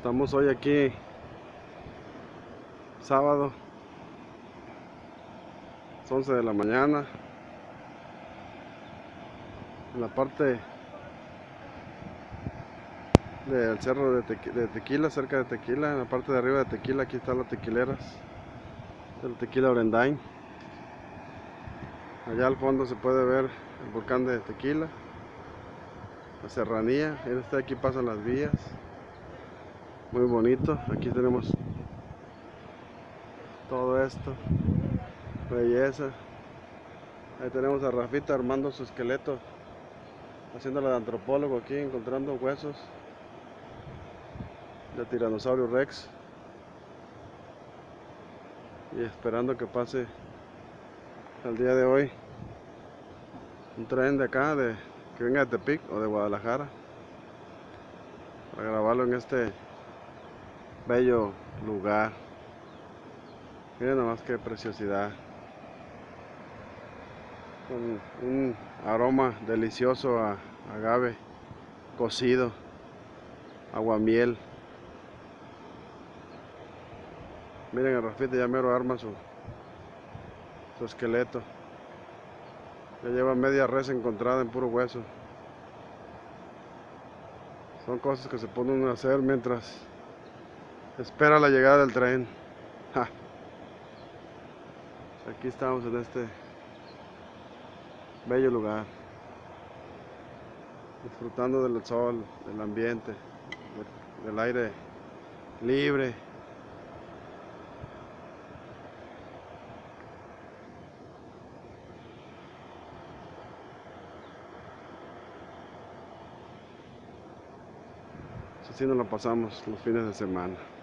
Estamos hoy aquí, sábado, 11 de la mañana, en la parte del cerro de Tequila, cerca de Tequila, en la parte de arriba de Tequila. Aquí están las tequileras del Tequila Orendain. Allá al fondo se puede ver el volcán de Tequila, la serranía. Aquí pasan las vías, muy bonito. Aquí tenemos todo esto, belleza. Ahí tenemos a Rafita armando su esqueleto, haciéndola de antropólogo aquí, encontrando huesos de Tiranosaurio Rex y esperando que pase el día de hoy un tren de acá, que venga de Tepic o de Guadalajara, para grabarlo en este bello lugar. Miren nomás qué preciosidad, con un aroma delicioso a agave cocido, aguamiel. Miren, el Rafita ya mero arma su esqueleto. Ya lleva media res encontrada en puro hueso. Son cosas que se pone uno a hacer mientras espera la llegada del tren. Ja. Aquí estamos en este bello lugar, disfrutando del sol, del ambiente, del aire libre. Así nos lo pasamos los fines de semana.